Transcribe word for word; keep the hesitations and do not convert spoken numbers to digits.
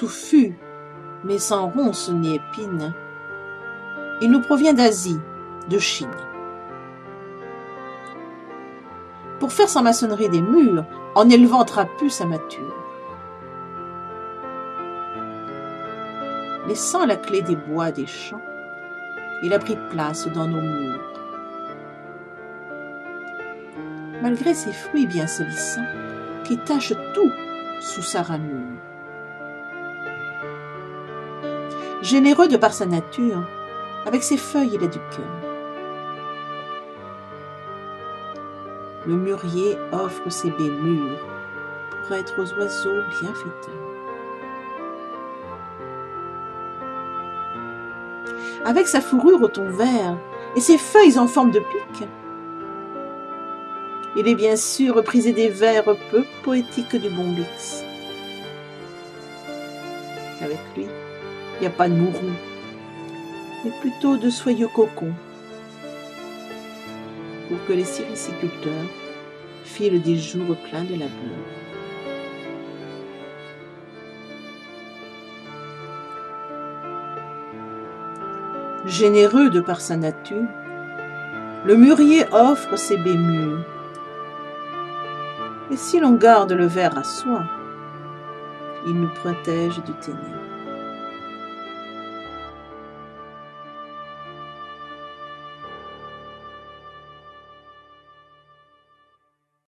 touffu, mais sans ronces ni épines. Il nous provient d'Asie, de Chine. Pour faire sa maçonnerie des murs, en élevant trapu sa mâture. Laissant la clé des bois des champs, il a pris place dans nos murs. Malgré ses fruits bien salissants, qui tachent tout sous sa ramure. Généreux de par sa nature, avec ses feuilles il a du cœur. Le mûrier offre ses baies mûres pour être aux oiseaux bienfaiteurs. Avec sa fourrure au ton vert et ses feuilles en forme de pique, il est bien sûr prisé des vers peu poétiques du bon Bix. Avec lui, il n'y a pas de mourou, mais plutôt de soyeux cocons, pour que les sériciculteurs filent des jours pleins de labeur. Généreux de par sa nature, le mûrier offre ses baies mûres. Et si l'on garde le ver à soi, il nous protège du ténèbre.